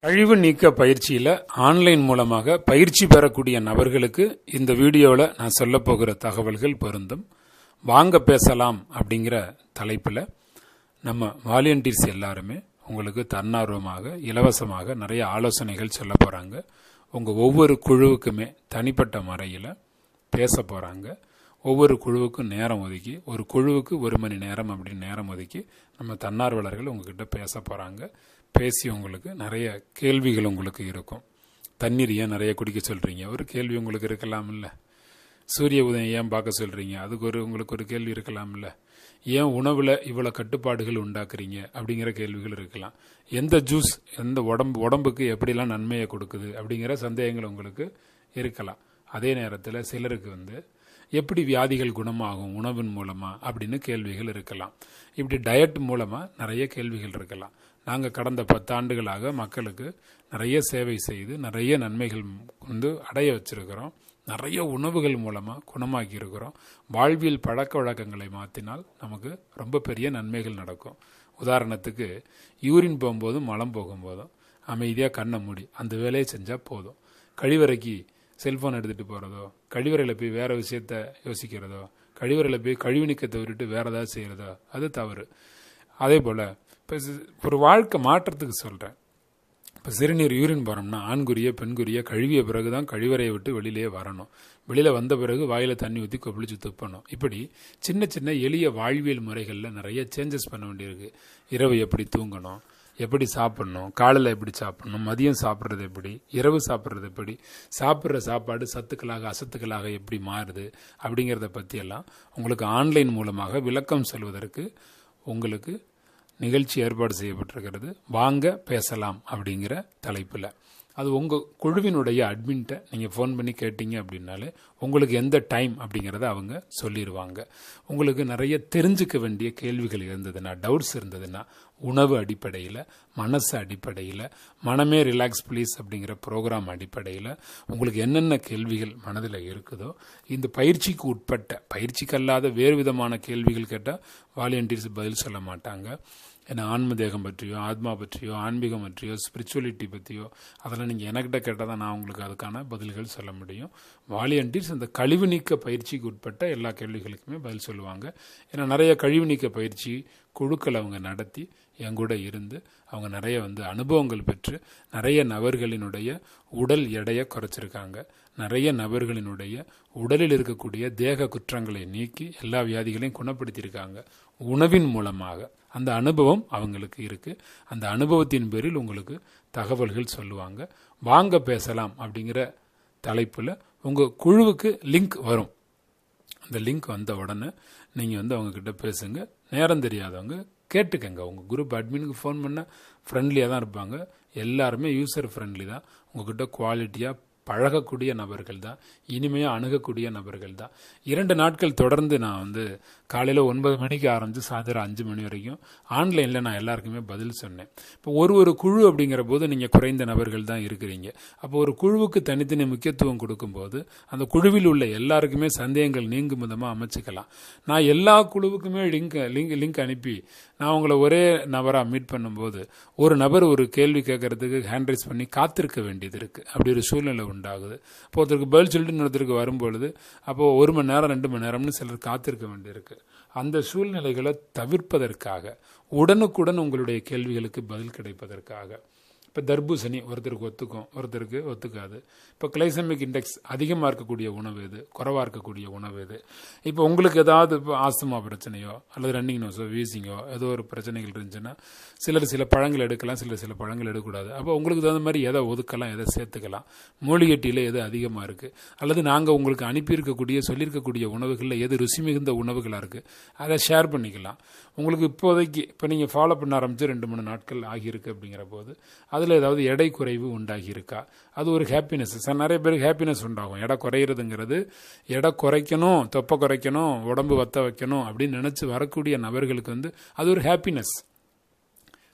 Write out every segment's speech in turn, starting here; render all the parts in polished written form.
கழிவு நீக்க பயிற்சியில் ஆன்லைன் மூலமாக பயிற்சி பெறக்கூடிய நபர்களுக்கு இந்த வீடியோவில் நான் சொல்ல போகிற தகவல்கள் பொருந்தும். வாங்க பேசலாம் அப்படிங்கிற தலைப்பில் நம்ம வாலண்டியர்ஸ் எல்லாருமே உங்களுக்கு தன்னார்வமாக இலவசமாக நிறைய ஆலோசனைகள் சொல்ல போகிறாங்க. உங்கள் ஒவ்வொரு குழுவுக்குமே தனிப்பட்ட முறையில் பேச போகிறாங்க. ஒவ்வொரு குழுவுக்கும் நேரம் ஒதுக்கி, ஒரு குழுவுக்கு 1 மணி நேரம் அப்படின்னு நேரம் ஒதுக்கி நம்ம தன்னார்வலர்கள் உங்ககிட்ட பேச போகிறாங்க. பேசி உங்களுக்கு நிறைய கேள்விகள் உங்களுக்கு இருக்கும். தண்ணீர் ஏன் நிறைய குடிக்க சொல்கிறீங்க, ஒரு கேள்வி உங்களுக்கு இருக்கலாம் இல்லை? சூரிய உதயம் ஏன் பார்க்க சொல்கிறீங்க, அதுக்கு உங்களுக்கு ஒரு கேள்வி இருக்கலாம் இல்லை? ஏன் உணவில் இவ்வளோ கட்டுப்பாடுகள் உண்டாக்குறீங்க அப்படிங்கிற கேள்விகள் இருக்கலாம். எந்த ஜூஸ் எந்த உடம்புக்கு எப்படிலாம் நன்மையை கொடுக்குது அப்படிங்கிற சந்தேகங்கள் உங்களுக்கு இருக்கலாம். அதே நேரத்தில் சிலருக்கு எப்படி வியாதிகள் குணமாகும் உணவின் மூலமாக அப்படின்னு கேள்விகள் இருக்கலாம். இப்படி டயட் மூலமாக நிறைய கேள்விகள் இருக்கலாம். நாங்கள் கடந்த 10 ஆண்டுகளாக மக்களுக்கு நிறைய சேவை செய்து நிறைய நன்மைகள் அடைய வச்சிருக்கிறோம். நிறைய உணவுகள் மூலமாக குணமாக்கி இருக்கிறோம். வாழ்வியல் பழக்க வழக்கங்களை மாற்றினால் நமக்கு ரொம்ப பெரிய நன்மைகள் நடக்கும். உதாரணத்துக்கு யூரின் போகும்போதும் மலம் போகும்போதும் அமைதியாக கண்ணை மூடி அந்த வேலையை செஞ்சால் போதும். கழிவறைக்கு செல்ஃபோன் எடுத்துகிட்டு போகிறதோ, கழிவறையில் போய் வேறு விஷயத்த யோசிக்கிறதோ, கழிவறையில் போய் கழிவு நீக்கத்தை விட்டுட்டு வேறு ஏதாவது செய்கிறதோ அது தவறு. அதே போல் இப்போ ஒரு வாழ்க்கை மாற்றத்துக்கு சொல்கிறேன். இப்போ சிறுநீர் யூரின் போகிறோம்னா ஆண்குரிய பெண்குரிய கழுவிய பிறகு தான் கழிவறையை விட்டு வெளியிலே வரணும். வெளியில் வந்த பிறகு வாயில் தண்ணி ஊற்றி கொப்பளிச்சு துப்பணும். இப்படி சின்ன சின்ன எளிய வாழ்வியல் முறைகளில் நிறைய சேஞ்சஸ் பண்ண வேண்டியிருக்கு. இரவு எப்படி தூங்கணும், எப்படி சாப்பிடணும், காலையில் எப்படி சாப்பிடணும், மதியம் சாப்பிட்றது எப்படி, இரவு சாப்பிட்றது எப்படி, சாப்பிட்ற சாப்பாடு சத்துக்களாக அசத்துக்களாக எப்படி மாறுது அப்படிங்கிறத பற்றியெல்லாம் உங்களுக்கு ஆன்லைன் மூலமாக விளக்கம் சொல்வதற்கு உங்களுக்கு நிகழ்ச்சி ஏற்பாடு செய்யப்பட்டிருக்கிறது. வாங்க பேசலாம் அப்படிங்கிற தலைப்பில். அது உங்கள் குழுவினுடைய அட்மின்ட்ட நீங்கள் ஃபோன் பண்ணி கேட்டீங்க அப்படின்னாலே உங்களுக்கு எந்த டைம் அப்படிங்கிறத அவங்க சொல்லிடுவாங்க. உங்களுக்கு நிறைய தெரிஞ்சுக்க வேண்டிய கேள்விகள் இருந்ததுன்னா, டவுட்ஸ் இருந்ததுன்னா, உணவு அடிப்படையில், மனசு அடிப்படையில், மனமே ரிலாக்ஸ் ப்ளீஸ் அப்படிங்கிற ப்ரோக்ராம் அடிப்படையில் உங்களுக்கு என்னென்ன கேள்விகள் மனதில் இருக்குதோ, இந்த பயிற்சிக்கு உட்பட்ட பயிற்சிக்கு அல்லாத வேறு விதமான கேள்விகள் கேட்டால் வாலண்டியர்ஸ் பதில் சொல்ல மாட்டாங்க. ஏன்னா ஆன்ம தேகம் பற்றியோ, ஆத்மா பற்றியோ, ஆன்மீகம் பற்றியோ, ஸ்பிரிச்சுவலிட்டி பற்றியோ அதெல்லாம் நீங்கள் என்கிட்ட கேட்டால் தான் நான் உங்களுக்கு அதுக்கான பதில்கள் சொல்ல முடியும். வாலண்டியர்ஸ் இந்த கழிவு நீக்க பயிற்சிக்கு உட்பட்ட எல்லா கேள்விகளுக்குமே பதில் சொல்லுவாங்க. ஏன்னா நிறைய கழிவு நீக்க பயிற்சி குழுக்கள் அவங்க நடத்தி என் கூட இருந்து அவங்க நிறைய அனுபவங்கள் பெற்று நிறைய நபர்களினுடைய உடல் எடையை குறைச்சிருக்காங்க. நிறைய நபர்களினுடைய உடலில் இருக்கக்கூடிய தேக குற்றங்களை நீக்கி எல்லா வியாதிகளையும் குணப்படுத்தியிருக்காங்க உணவின் மூலமாக. அந்த அனுபவம் அவங்களுக்கு இருக்கு. அந்த அனுபவத்தின் பேரில் உங்களுக்கு தகவல்கள் சொல்லுவாங்க. வாங்க பேசலாம் அப்படிங்கிற தலைப்பில் உங்கள் குழுவுக்கு லிங்க் வரும். அந்த லிங்க் வந்த உடனே நீங்கள் அவங்கக்கிட்ட பேசுங்க. நேரம் தெரியாதவங்க கேட்டுக்கங்க. உங்கள் குரூப் அட்மினுக்கு ஃபோன் பண்ணால் ஃப்ரெண்ட்லியாக தான் இருப்பாங்க. எல்லாருமே யூசர் ஃப்ரெண்ட்லி தான். உங்ககிட்ட குவாலிட்டியாக பழகக்கூடிய நபர்கள் தான், இனிமையாக அணுகக்கூடிய நபர்கள் தான். 2 நாட்கள் தொடர்ந்து நான் காலையில் 9 மணிக்கு ஆரம்பித்து சாயந்தரம் 5 மணி வரைக்கும் ஆன்லைனில் நான் எல்லாருக்குமே பதில் சொன்னேன். இப்போ ஒரு குழு அப்படிங்கிற போது நீங்கள் குறைந்த நபர்கள் தான் இருக்கிறீங்க. அப்போ ஒரு குழுவுக்கு தனித்தனி முக்கியத்துவம் கொடுக்கும்போது அந்த குழுவில் உள்ள எல்லாருக்குமே சந்தேகங்கள் நீங்கும் விதமாக அமைச்சிக்கலாம். நான் எல்லா குழுவுக்குமே லிங்க் அனுப்பி நான் உங்களை ஒரே நபராக மீட் பண்ணும்போது ஒரு நபர் ஒரு கேள்வி கேட்கறதுக்கு ஹேண்ட் ரைஸ் பண்ணி காத்திருக்க வேண்டியது இருக்குது. அப்படி ஒரு சூழ்நிலை உண்டாகுது. இப்போ ஒருத்தருக்கு பதில் சொல்லிட்டு இன்னொருத்தருக்கு வரும்பொழுது அப்போது 1 மணி நேரம் 2 மணி நேரம்னு சிலர் காத்திருக்க வேண்டியிருக்கு. அந்த சூழ்நிலைகளை தவிர்ப்பதற்காக உடனுக்குடன் உங்களுடைய கேள்விகளுக்கு பதில் கிடைப்பதற்காக இப்போ தர்பூசணி ஒருத்தருக்கு ஒத்துக்கும், ஒருத்தருக்கு ஒத்துக்காது. இப்போ கிளைசெமிக் இண்டெக்ஸ் அதிகமாக இருக்கக்கூடிய உணவு எது, குறைவாக இருக்கக்கூடிய உணவு எது. இப்போ உங்களுக்கு ஏதாவது இப்போ ஆஸ்துமா பிரச்சனையோ அல்லது ரன்னிங் நோஸோ வீசிங்கோ ஏதோ ஒரு பிரச்சனைகள் இருந்துச்சுன்னா சில பழங்கள் எடுக்கலாம், சில பழங்கள் எடுக்கக்கூடாது. அப்போ உங்களுக்கு தகுந்த மாதிரி எதை ஒதுக்கலாம், எதை சேர்த்துக்கலாம். மூலிகை டீயில் எது அதிகமாக இருக்குது அல்லது நாங்கள் உங்களுக்கு அனுப்பியிருக்கக்கூடிய சொல்லியிருக்கக்கூடிய உணவுகளில் எது ருசி மிகுந்த உணவுகளாக இருக்குது அதை ஷேர் பண்ணிக்கலாம். உங்களுக்கு இப்போதைக்கு இப்போ நீங்கள் ஃபாலோ பண்ண ஆரம்பித்து 2-3 நாட்கள் ஆகியிருக்கு அப்படிங்கிற போது அதில் ஏதாவது எடை குறைவு உண்டாகி இருக்கா, அது ஒரு ஹாப்பினஸ். நிறைய பேருக்கு ஹாப்பினஸ் உண்டாகும். எடை குறையிறதுங்கிறது எடை குறைக்கணும், தொப்பை குறைக்கணும், உடம்பு வத்த வைக்கணும் அப்படின்னு நினச்சி வரக்கூடிய நபர்களுக்கு அது ஒரு ஹாப்பினஸ்.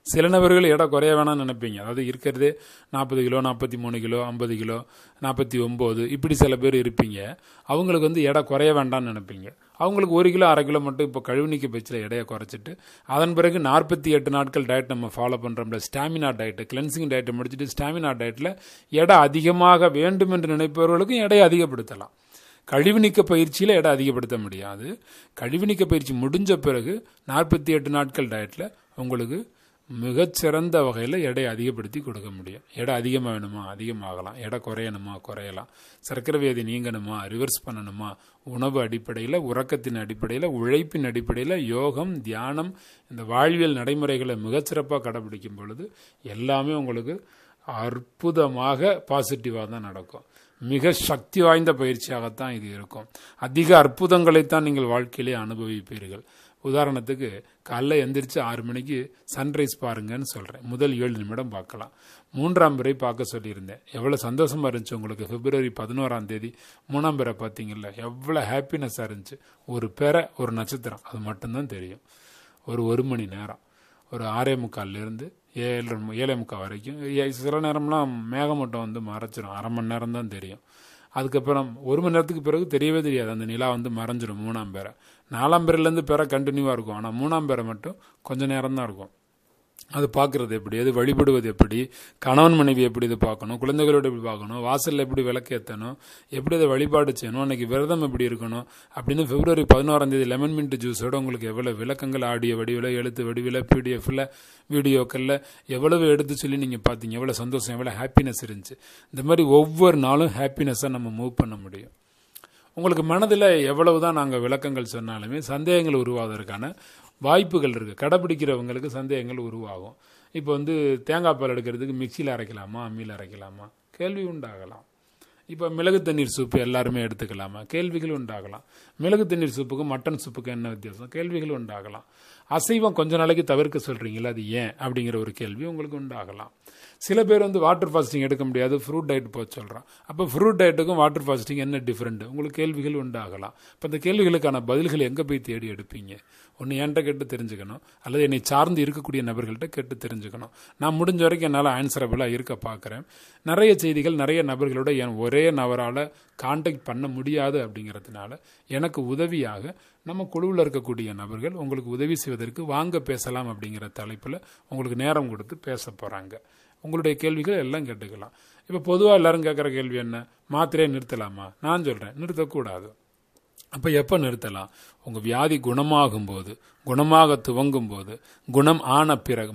சில நபர்கள் எடை குறைய வேணாம்னு நினைப்பீங்க. அதாவது இருக்கிறதே 40 கிலோ, 43 கிலோ, 50 கிலோ, 49 இப்படி சில பேர் இருப்பீங்க. அவங்களுக்கு வந்து எடை குறைய வேண்டாம்னு நினைப்பீங்க. அவங்களுக்கு 1 கிலோ 1/2 கிலோ மட்டும் இப்போ கழிவுநீக்க பயிற்சியில் எடையை குறைச்சிட்டு அதன் பிறகு 48 நாட்கள் டயட் நம்ம ஃபாலோ பண்ணுறோம்ல, ஸ்டாமினா டயட்டு, கிளென்சிங் டயட்டை முடிச்சுட்டு ஸ்டாமினா டயட்டில் எடை அதிகமாக வேண்டும் என்று நினைப்பவர்களுக்கும் எடையை அதிகப்படுத்தலாம். கழிவு நீக்க பயிற்சியில் எடை அதிகப்படுத்த முடியாது. கழிவு நீக்க பயிற்சி முடிஞ்ச பிறகு 48 நாட்கள் டயட்டில் உங்களுக்கு மிகச்சிறந்த வகையில் எடை அதிகப்படுத்தி கொடுக்க முடியும். எடை அதிகமாக வேணுமா அதிகமாகலாம், எடை குறையணுமா குறையலாம், சர்க்கரை வியாதி நீங்கணுமா ரிவர்ஸ் பண்ணணுமா, உணவு அடிப்படையில், உறக்கத்தின் அடிப்படையில், உழைப்பின் அடிப்படையில், யோகம், தியானம், இந்த வாழ்வியல் நடைமுறைகளை மிகச்சிறப்பாக கடைபிடிக்கும் பொழுது எல்லாமே உங்களுக்கு அற்புதமாக பாசிட்டிவாக தான் நடக்கும். மிக சக்தி வாய்ந்த பயிற்சியாகத்தான் இது இருக்கும். அதிக அற்புதங்களைத்தான் நீங்கள் வாழ்க்கையிலே அனுபவிப்பீர்கள். உதாரணத்துக்கு காலைல எந்திரிச்சு 6 மணிக்கு சன்ரைஸ் பாருங்கன்னு சொல்கிறேன். முதல் 7 நிமிடம் பார்க்கலாம். 3ஆம் பிறை பார்க்க சொல்லியிருந்தேன். எவ்வளோ சந்தோஷமாக இருந்துச்சு உங்களுக்கு. பிப்ரவரி 11ஆம் தேதி 3ஆம் பிறை பார்த்தீங்கல்ல, எவ்வளோ ஹாப்பினஸ்ஸாக இருந்துச்சு. ஒரு பிறை ஒரு நட்சத்திரம் அது மட்டும்தான் தெரியும். ஒரு மணி நேரம், ஒரு 6:45 7:45 வரைக்கும். சில நேரம்லாம் மேகமூட்டம் வந்து மறைச்சிடும், அரை மணி நேரம் தான் தெரியும். அதுக்கப்புறம் 1 மணி நேரத்துக்கு பிறகு தெரியவே தெரியாது, அந்த நிலா வந்து மறைஞ்சிடும். 3ஆம் பேரை 4ஆம் பேரிலேருந்து பேரை கண்டினியூவாக இருக்கும். ஆனால் 3ஆம் பேரை மட்டும் கொஞ்சம் நேரம் தான் இருக்கும். அது பார்க்குறது எப்படி, அது வழிபடுவது எப்படி, கணவன் மனைவி எப்படி இது பார்க்கணும், குழந்தைகளோட எப்படி பார்க்கணும், வாசலில் எப்படி விளக்கேற்றணும், எப்படி அதை வழிபாடு செய்யணும், அன்றைக்கி விரதம் எப்படி இருக்கணும் அப்படின்னு பிப்ரவரி 11ஆம் தேதி லெமன் மின்ட் ஜூஸோட உங்களுக்கு எவ்வளோ விளக்கங்கள் ஆடியோ வடிவில், எழுத்து வடிவில், பிடிஎஃப்பில், வீடியோக்களில் எவ்வளவு எடுத்து சொல்லி நீங்கள் பார்த்தீங்க. எவ்வளோ சந்தோஷம், எவ்வளோ ஹாப்பினஸ் இருந்துச்சு. இந்த மாதிரி ஒவ்வொரு நாளும் ஹாப்பினஸாக நம்ம மூவ் பண்ண முடியும். உங்களுக்கு மனதில் எவ்வளவு தான் நாங்கள் விளக்கங்கள் சொன்னாலுமே சந்தேகங்கள் உருவாவதற்கான வாய்ப்புகள் இருக்குது. கடைப்பிடிக்கிறவங்களுக்கு சந்தேகங்கள் உருவாகும். இப்போ வந்து தேங்காய் பால் எடுக்கிறதுக்கு மிக்சியில் அரைக்கலாமா அம்மியில் அரைக்கலாமா கேள்வி உண்டாகலாம். இப்போ மிளகு தண்ணீர் சூப்பு எல்லாருமே எடுத்துக்கலாமா கேள்விகள் உண்டாகலாம். மிளகு தண்ணீர் சூப்புக்கும் மட்டன் சூப்புக்கும் என்ன வித்தியாசம் கேள்விகள் உண்டாகலாம். அசைவம் கொஞ்ச நாளைக்கு தவிர்க்க சொல்கிறீங்களா, அது ஏன் அப்படிங்கிற ஒரு கேள்வி உங்களுக்கு உண்டாகலாம். சில பேர் வந்து வாட்டர் ஃபாஸ்டிங் எடுக்க முடியாது, ஃப்ரூட் டயட் போக சொல்கிறான். அப்போ ஃப்ரூட் டயட்டுக்கும் வாட்டர் ஃபாஸ்டிங் என்ன டிஃப்ரெண்ட் உங்களுக்கு கேள்விகள் உண்டாகலாம். இப்போ இந்த கேள்விகளுக்கான பதில்கள் எங்கே போய் தேடி எடுப்பீங்க? ஒன்று என்கிட்ட கேட்டு தெரிஞ்சுக்கணும், அல்லது என்னை சார்ந்து இருக்கக்கூடிய நபர்கள்ட்ட கேட்டு தெரிஞ்சுக்கணும். நான் முடிஞ்ச வரைக்கும் என்னால் ஆன்சரபிளாக இருக்க பார்க்குறேன். நிறைய செய்திகள் நிறைய நபர்களோட ஒரே நபரால் கான்டாக்ட் பண்ண முடியாது. அப்படிங்கிறதுனால எனக்கு உதவியாக நம்ம குழுவில் இருக்கக்கூடிய நபர்கள் உங்களுக்கு உதவி செய்வதற்கு வாங்க பேசலாம் அப்படிங்கிற தலைப்பில் உங்களுக்கு நேரம் கொடுத்து பேச போகிறாங்க. உங்களுடைய கேள்விகள் எல்லாம் கேட்டுக்கலாம். இப்போ பொதுவாக எல்லாரும் கேட்குற கேள்வி என்ன, மாத்திரையை நிறுத்தலாமா? நான் சொல்கிறேன் நிறுத்தக்கூடாது. அப்போ எப்போ நிறுத்தலாம்? உங்கள் வியாதி குணமாகும் போது, குணமாக துவங்கும் போது, குணம் ஆன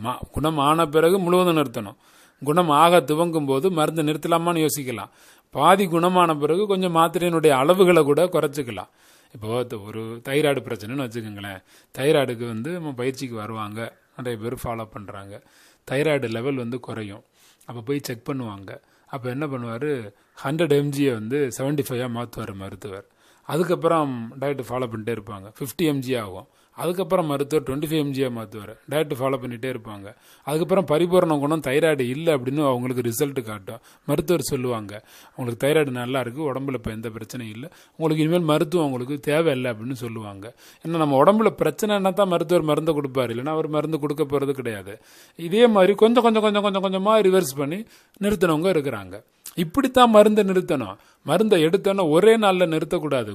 பிறகு முழுவதும் நிறுத்தணும். குணம் ஆக துவங்கும் போது மருந்து நிறுத்தலாமான்னு யோசிக்கலாம். பாதி குணமான பிறகு கொஞ்சம் மாத்திரையினுடைய அளவுகளை கூட குறைச்சிக்கலாம். இப்போ ஒரு தைராய்டு பிரச்சனைன்னு வச்சுக்கோங்களேன். தைராய்டுக்கு வந்து நம்ம பயிற்சிக்கு வருவாங்க, நிறைய பேர் ஃபாலோ பண்ணுறாங்க. தைராய்டு லெவல் வந்து குறையும். அப்போ போய் செக் பண்ணுவாங்க. அப்போ என்ன பண்ணுவார், 100 mgயை வந்து 75 மாற்றுவார் மருத்துவர். அதுக்கப்புறம் டயட்டு ஃபாலோ பண்ணிட்டே இருப்பாங்க. 50 mg ஆகும். அதுக்கப்புறம் மருத்துவர் 25 mgயை மாற்றுவார். டயட்டு ஃபாலோ பண்ணிகிட்டே இருப்பாங்க. அதுக்கப்புறம் பரிபூரண குணம் தைராய்டு இல்லை அப்படின்னு அவங்களுக்கு ரிசல்ட் காட்டும். மருத்துவர் சொல்லுவாங்க, உங்களுக்கு தைராய்டு நல்லா இருக்குது, உடம்புல இப்போ எந்த பிரச்சனையும் இல்லை, உங்களுக்கு இனிமேல் மருத்துவம் உங்களுக்கு தேவையில்லை அப்படின்னு சொல்லுவாங்க. ஏன்னா நம்ம உடம்புல பிரச்சனைன்னா தான் மருத்துவர் மருந்து கொடுப்பார், இல்லைன்னா அவர் மருந்து கொடுக்க போகிறது கிடையாது. இதே மாதிரி கொஞ்சம் கொஞ்சமாக ரிவர்ஸ் பண்ணி நிறுத்தினவங்க இருக்கிறாங்க. இப்படித்தான் மருந்தை நிறுத்தணும். மருந்தை எடுத்தோன்னா ஒரே நாளில் நிறுத்தக்கூடாது.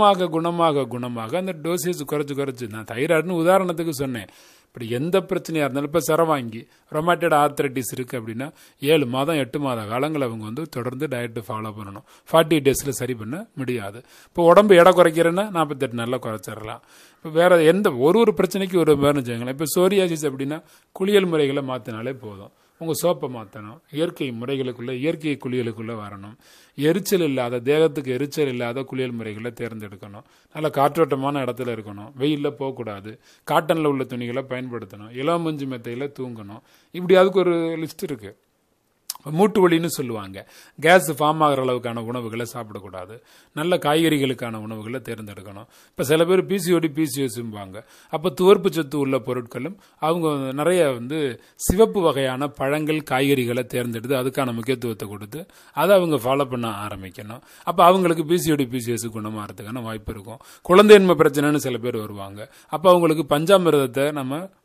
குணமாக அந்த டோசேஜ் குறைச்சு நான் தைராய்டுன்னு உதாரணத்துக்கு சொன்னேன். இப்படி எந்த பிரச்சனையாக இருந்தாலும், இப்போ சரவாங்கி ரொமாட்டட் ஆர்த்ரைட்டிஸ் இருக்குது அப்படின்னா 7 மாதம் 8 மாத காலங்கள் அவங்க வந்து தொடர்ந்து டயட்டு ஃபாலோ பண்ணணும். 40 டேஸில் சரி பண்ண முடியாது. இப்போ உடம்பு எடை குறைக்கிறேன்னா 48 நாளில் குறைச்சிடலாம். இப்போ வேறு எந்த ஒரு பிரச்சனைக்கு ஒரு வேறு செய்யுங்களேன். இப்போ சோரியாசிஸ் அப்படின்னா குளியல் முறைகளை மாற்றினாலே போதும். உங்கள் சோப்பை மாற்றணும், இயற்கை முறைகளுக்குள்ளே, இயற்கை குளியலுக்குள்ளே வரணும். எரிச்சல் இல்லாத, தேகத்துக்கு எரிச்சல் இல்லாத குளியல் முறைகளை தேர்ந்தெடுக்கணும். நல்ல காற்றோட்டமான இடத்துல இருக்கணும், வெயிலில் போகக்கூடாது, காட்டனில் உள்ள துணிகளை பயன்படுத்தணும், இளம் மஞ்சு மெத்தையில் தூங்கணும். இப்படி அதுக்கு ஒரு லிஸ்ட் இருக்குது. மூட்டு வலின்னு சொல்லுவாங்க. கேஸ் ஃபார்ம் ஆகிற அளவுக்கான உணவுகளை சாப்பிடக்கூடாது. நல்ல காய்கறிகளுக்கான உணவுகளை தேர்ந்தெடுக்கணும். இப்போ சில பேர் பிசிஓஎஸ்ம்பாங்க. அப்போ துவர்ப்பு சத்து உள்ள பொருட்களும் அவங்க நிறைய வந்து சிவப்பு வகையான பழங்கள் காய்கறிகளை தேர்ந்தெடுத்து அதுக்கான முக்கியத்துவத்தை கொடுத்து அதை அவங்க ஃபாலோ பண்ண ஆரம்பிக்கணும். அப்போ அவங்களுக்கு பிசிஓஎஸ் குணமாகறதுக்கான வாய்ப்பு இருக்கும். குழந்தையின்மை பிரச்சனைன்னு சில பேர் வருவாங்க. அப்போ அவங்களுக்கு பஞ்சாமிர்தத்தை நம்ம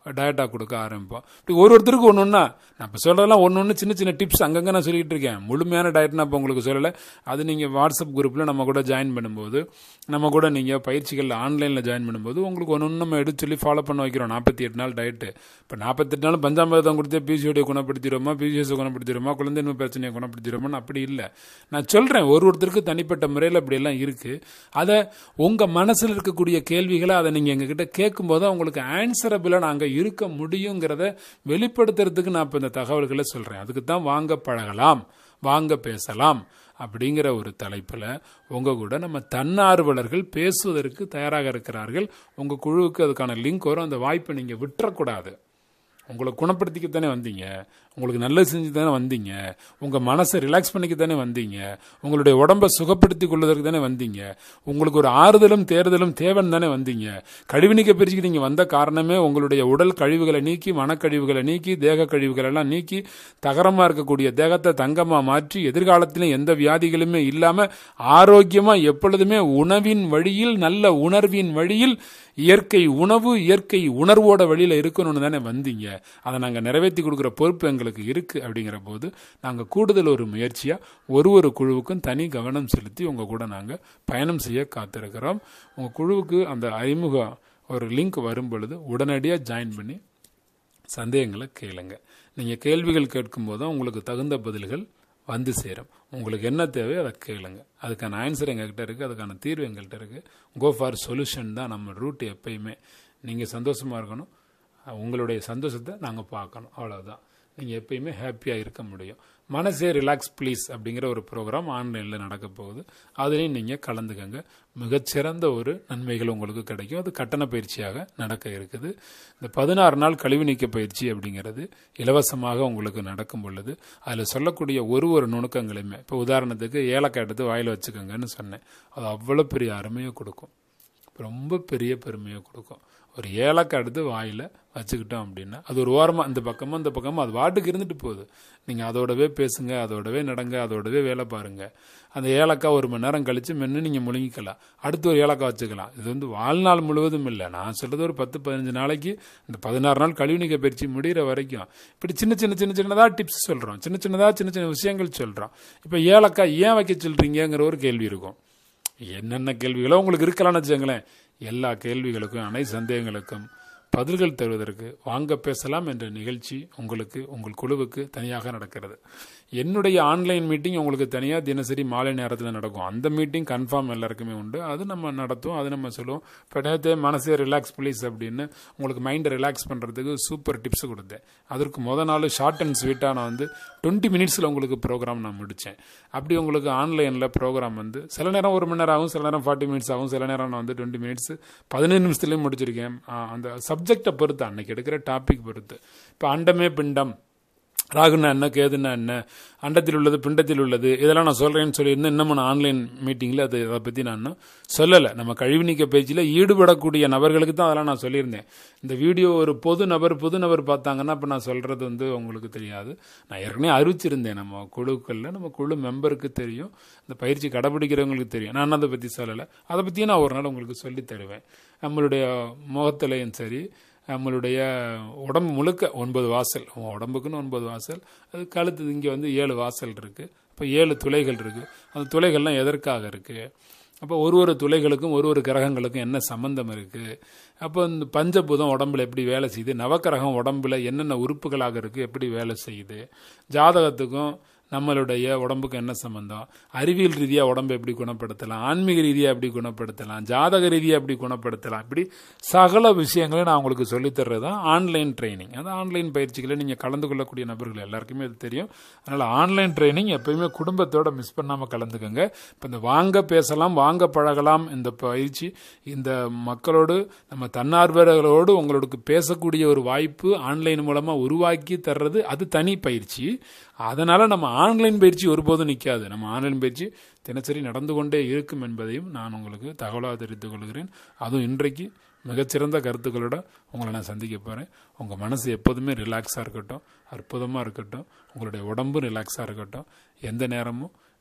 டயட்டாக கொடுக்க ஆரம்பிப்போம். இப்படி ஒருத்தருக்கு ஒன்று நான் இப்போ சொல்கிறதெல்லாம் ஒன்று சின்ன சின்ன டிப்ஸ் அங்கங்கே நான் சொல்லிகிட்டு இருக்கேன். முழுமையான டயட் நான் இப்போ உங்களுக்கு சொல்லலை. அது நீங்கள் வாட்ஸ்அப் குரூப்பில் நம்ம கூட ஜாயின் பண்ணும்போது, நம்ம கூட நீங்கள் பயிற்சிகளில் ஆன்லைனில் ஜாயின் பண்ணும்போது உங்களுக்கு ஒன்று நம்ம எடுத்து சொல்லி ஃபாலோ பண்ண வைக்கிறோம். 48 நாள் டயட்டு. இப்போ 48 நாள் பஞ்சாமிர்தம் கொடுத்து பிசிஓடியை குணப்படுத்திடுவோமா, பிசிஎஸ் குணப்படுத்திடுவோமா, குழந்தைமை பிரச்சனையை குணப்படுத்திடுவோம்னு அப்படி இல்லை. நான் சொல்கிறேன் ஒருத்தருக்கு தனிப்பட்ட முறையில் அப்படியெல்லாம் இருக்குது. அதை உங்கள் மனசில் இருக்கக்கூடிய கேள்விகளை அதை நீங்கள் எங்ககிட்ட கேட்கும்போது உங்களுக்கு ஆன்சரபிளாக நாங்கள் இருக்க முடியுங்கிறத வெளிப்படுத்துறதுக்கு நான் இப்போ இந்த தகவல்களை சொல்கிறேன். அதுக்கு தான் வாங்க பழகலாம், வாங்க பேசலாம் அப்படிங்கிற ஒரு தலைப்பில் உங்கள் கூட நம்ம தன்னார்வலர்கள் பேசுவதற்கு தயாராக இருக்கிறார்கள். உங்கள் குழுவுக்கு அதுக்கான லிங்க் வரும். அந்த வாய்ப்பை நீங்கள் விட்டுறக்கூடாது. உங்களை குணப்படுத்திக்கத்தானே வந்தீங்க, உங்களுக்கு நல்லது செஞ்சு தானே வந்தீங்க, உங்கள் மனசை ரிலாக்ஸ் பண்ணிக்க தானே வந்தீங்க, உங்களுடைய உடம்பை சுகப்படுத்தி கொள்வதற்கு தானே வந்தீங்க, உங்களுக்கு ஒரு ஆறுதலும் தேர்தலும் தேவைன்னு தானே வந்தீங்க. கழிவு நீக்க பிரிச்சுக்கு நீங்கள் வந்த காரணமே உங்களுடைய உடல் கழிவுகளை நீக்கி, மனக்கழிவுகளை நீக்கி, தேக கழிவுகள் எல்லாம் நீக்கி, தகரமாக இருக்கக்கூடிய தேகத்தை தங்கமாக மாற்றி, எதிர்காலத்திலும் எந்த வியாதிகளுமே இல்லாமல் ஆரோக்கியமாக எப்பொழுதுமே உணவின் வழியில், நல்ல உணர்வின் வழியில், இயற்கை உணவு இயற்கை உணர்வோட வழியில் இருக்கணும்னு தானே வந்தீங்க. அதை நாங்கள் நிறைவேற்றி கொடுக்குற பொறுப்பு எங்களுக்கு இருக்குது. அப்படிங்கிற போது நாங்கள் கூடுதல் ஒரு முயற்சியாக ஒரு குழுவுக்கும் தனி கவனம் செலுத்தி உங்கள் கூட நாங்கள் பயணம் செய்ய காத்திருக்கிறோம். உங்கள் குழுவுக்கு அந்த அறிமுக ஒரு லிங்க் வரும் பொழுது உடனடியாக ஜாயின் பண்ணி சந்தேகங்களை கேளுங்க. நீங்கள் கேள்விகள் கேட்கும்போது உங்களுக்கு தகுந்த பதில்கள் வந்து சேரும். உங்களுக்கு என்ன தேவையோ அதை கேளுங்க. அதுக்கான ஆன்சர் எங்ககிட்ட இருக்குது, அதுக்கான தீர்வு எங்கள்கிட்ட இருக்குது. கோ ஃபார் சொல்யூஷன் தான் நம்ம ரூட். எப்பயுமே நீங்கள் சந்தோஷமாக இருக்கணும், உங்களுடைய சந்தோஷத்தை நாங்கள் பார்க்கணும், அவ்வளோதான். நீங்கள் எப்பயுமே ஹாப்பியாக இருக்க முடியும். மனசே ரிலாக்ஸ் ப்ளீஸ் அப்படிங்கிற ஒரு ப்ரோக்ராம் ஆன்லைனில் நடக்க போகுது. அதுலேயும் நீங்கள் கலந்துக்கங்க. மிகச்சிறந்த ஒரு நன்மைகள் உங்களுக்கு கிடைக்கும். அது கட்டண பயிற்சியாக நடக்க இருக்குது. இந்த 16 நாள் கழிவு நீக்க பயிற்சி அப்படிங்கிறது இலவசமாக உங்களுக்கு நடக்கும் பொழுது அதில் சொல்லக்கூடிய ஒரு நுணுக்கங்களையுமே, இப்போ உதாரணத்துக்கு ஏலக்காய் எடுத்து வாயில் வச்சுக்கோங்கன்னு சொன்னேன். அது அவ்வளோ பெரிய அருமையை கொடுக்கும், ரொம்ப பெரிய பெருமையை கொடுக்கும். ஒரு ஏலக்காய் எடுத்து வாயில் வச்சுக்கிட்டோம் அப்படின்னா அது ஒரு ஓரமாக இந்த பக்கமும் அது வாட்டுக்கு இருந்துட்டு போகுது. நீங்கள் அதோடவே பேசுங்க, அதோடவே நடங்க, அதோடவே வேலை பாருங்கள். அந்த ஏலக்காய் 1 மணி நேரம் கழித்து மென்று நீங்கள் முழுங்கிக்கலாம். அடுத்து ஒரு ஏலக்காய் வச்சுக்கலாம். இது வந்து வாழ்நாள் முழுவதும் இல்லை, நான் சொல்கிறது ஒரு 10-15 நாளைக்கு இந்த 16 நாள் கழிவு நீக்க பயிற்சி முடிகிற வரைக்கும் இப்படி சின்னதாக டிப்ஸ் சொல்கிறோம், சின்ன விஷயங்கள் சொல்கிறோம். இப்போ ஏலக்காய் ஏன் வைக்க சொல்கிறீங்கிற ஒரு கேள்வி இருக்கும். என்னென்ன கேள்விகளோ உங்களுக்கு இருக்கலாம்னு வச்சுக்கோங்களேன். எல்லா கேள்விகளுக்கும் அனைத்து சந்தேகங்களுக்கும் பதில்கள் தருவதற்கு வாங்க பேசலாம் என்ற நிகழ்ச்சி உங்களுக்கு உங்கள் குழுவுக்கு தனியாக நடக்கிறது. என்னுடைய ஆன்லைன் மீட்டிங் உங்களுக்கு தனியாக தினசரி மாலை நேரத்தில் நடக்கும். அந்த மீட்டிங் கன்ஃபார்ம் எல்லாருக்குமே உண்டு. அது நம்ம நடத்துவோம், அது நம்ம சொல்லுவோம். இப்போ நேற்று மனசே ரிலாக்ஸ் ப்ளீஸ் அப்படின்னு உங்களுக்கு மைண்டை ரிலாக்ஸ் பண்ணுறதுக்கு சூப்பர் டிப்ஸ் கொடுத்தேன். அதற்கு முதல் நாள் ஷார்ட் அண்ட் ஸ்வீட்டாக நான் வந்து 20 மினிட்ஸில் உங்களுக்கு ப்ரோக்ராம் நான் முடித்தேன். அப்படி உங்களுக்கு ஆன்லைனில் ப்ரோக்ராம் வந்து சில நேரம் 1 மணி நேரம் ஆகும், சில நேரம் 40 மினிட்ஸ் ஆகும், சில நேரம் நான் வந்து 20 மினிட்ஸ் 15 நிமிஷத்துலேயும் முடிச்சிருக்கேன். அந்த சப்ஜெக்டை பொறுத்து, அன்னைக்கு எடுக்கிற டாபிக் பொறுத்து. இப்போ அண்டமே பிண்டம், ராகுன்னா என்ன, கேதுன்னா என்ன, அண்டத்தில் உள்ளது பிண்டத்தில் உள்ளது, இதெல்லாம் நான் சொல்கிறேன்னு சொல்லியிருந்தேன். இன்னமும் நான் ஆன்லைன் மீட்டிங்கில் அதை பற்றி நான் சொல்லலை. நம்ம கழிவு நீக்க பயிற்சியில் ஈடுபடக்கூடிய நபர்களுக்கு தான் அதெல்லாம் நான் சொல்லியிருந்தேன். இந்த வீடியோ ஒரு புது நபர் பார்த்தாங்கன்னா இப்போ நான் சொல்கிறது வந்து உங்களுக்கு தெரியாது. நான் ஏற்கனவே அறிவிச்சிருந்தேன். நம்ம குழுக்களில் நம்ம குழு மெம்பருக்கு தெரியும், இந்த பயிற்சி கடைபிடிக்கிறவங்களுக்கு தெரியும். நான் அதை பற்றி சொல்லலை. அதை பற்றியும் நான் ஒரு நாள் உங்களுக்கு சொல்லி தருவேன். நம்மளுடைய முகத்திலையும் சரி, நம்மளுடைய உடம்பு முழுக்க 9 வாசல், உடம்புக்குன்னு 9 வாசல், அது கழுத்து இங்கே வந்து 7 வாசல் இருக்குது. இப்போ 7 துளைகள் இருக்குது. அந்த துளைகள்லாம் எதற்காக இருக்குது? அப்போ ஒரு துளைகளுக்கும் ஒரு கிரகங்களுக்கும் என்ன சம்பந்தம் இருக்குது? அப்போ இந்த பஞ்சபூதம் உடம்புல எப்படி வேலை செய்யுது, நவக்கிரகம் உடம்புல என்னென்ன உறுப்புகளாக இருக்குது, எப்படி வேலை செய்யுது, ஜாதகத்துக்கும் நம்மளுடைய உடம்புக்கு என்ன சம்பந்தம், அறிவியல் ரீதியாக உடம்பை எப்படி குணப்படுத்தலாம், ஆன்மீக ரீதியாக எப்படி குணப்படுத்தலாம், ஜாதக ரீதியாக எப்படி குணப்படுத்தலாம், இப்படி சகல விஷயங்களையும் நான் உங்களுக்கு சொல்லித்தர்றது தான் ஆன்லைன் ட்ரைனிங். அது ஆன்லைன் பயிற்சிகளை நீங்கள் கலந்து கொள்ளக்கூடிய நபர்கள் எல்லாருக்குமே அது தெரியும். அதனால் ஆன்லைன் ட்ரைனிங் எப்பயுமே குடும்பத்தோட மிஸ் பண்ணாமல் கலந்துக்கோங்க. இப்போ இந்த வாங்க பேசலாம், வாங்க பழகலாம் இந்த பயிற்சி இந்த மக்களோடு, நம்ம தன்னார்வலர்களோடு உங்களுக்கு பேசக்கூடிய ஒரு வாய்ப்பு ஆன்லைன் மூலமாக உருவாக்கி தர்றது, அது தனி பயிற்சி. அதனால் நம்ம ஆன்லைன் பயிற்சி ஒருபோதும் நிற்காது. நம்ம ஆன்லைன் பயிற்சி தினசரி நடந்து கொண்டே இருக்கும் என்பதையும் நான் உங்களுக்கு தகவலாக தெரிவித்துக் கொள்கிறேன். அதுவும் இன்றைக்கு மிகச்சிறந்த கருத்துக்களோட உங்களை நான் சந்திக்க போகிறேன். உங்கள் மனசு எப்போதுமே ரிலாக்ஸாக இருக்கட்டும், அற்புதமாக இருக்கட்டும், உங்களுடைய உடம்பும் ரிலாக்ஸாக இருக்கட்டும். எந்த நேரமும்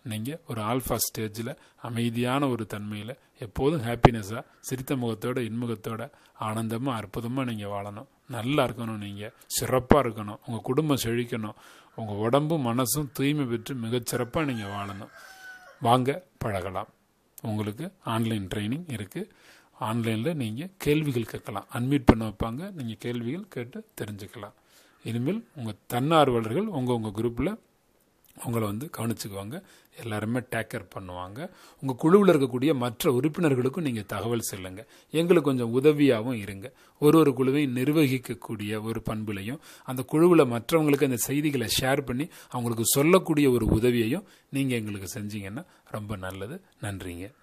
நீங்கள் ஒரு ஆல்ஃபா ஸ்டேஜில் அமைதியான ஒரு தன்மையில் எப்போதும் ஹாப்பினஸாக சிரித்த முகத்தோட இன்முகத்தோட ஆனந்தமாக அற்புதமாக நீங்கள் வாழணும். நல்லா இருக்கணும், நீங்கள் சிறப்பாக இருக்கணும், உங்கள் குடும்பம் செழிக்கணும், உங்கள் உடம்பும் மனசும் தூய்மை பெற்று மிகச்சிறப்பாக நீங்கள் வாழணும். வாங்க பழகலாம். உங்களுக்கு ஆன்லைன் ட்ரைனிங் இருக்குது. ஆன்லைனில் நீங்கள் கேள்விகள் கேட்கலாம். அன்மியூட் பண்ண வைப்பாங்க, நீங்கள் கேள்விகள் கேட்டு தெரிஞ்சுக்கலாம். இனிமேல் உங்கள் தன்னார்வலர்கள் உங்கள் குரூப்பில் உங்களை கவனிச்சுக்குவாங்க. எல்லாருமே டேக்கர் பண்ணுவாங்க. உங்கள் குழுவில் இருக்கக்கூடிய மற்ற உறுப்பினர்களுக்கும் நீங்கள் தகவல் சொல்லுங்க. எங்களுக்கு கொஞ்சம் உதவியாகவும் இருங்க. ஒரு குழுவையும் நிர்வகிக்கக்கூடிய ஒரு பண்புலையும் அந்த குழுவில் மற்றவங்களுக்கு அந்த செய்திகளை ஷேர் பண்ணி அவங்களுக்கு சொல்லக்கூடிய ஒரு உதவியையும் நீங்கள் எங்களுக்கு செஞ்சீங்கன்னா ரொம்ப நல்லது. நன்றிங்க.